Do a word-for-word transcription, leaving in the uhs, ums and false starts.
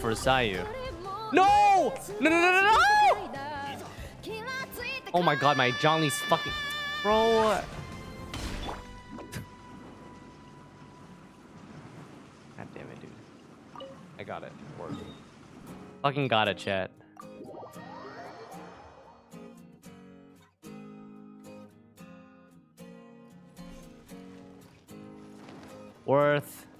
for Sayu. No! No, no, no, no, no! Oh my god, my Xlice fucking... Bro... God damn it, dude. I got it. Work. Fucking got it, chat. Worth.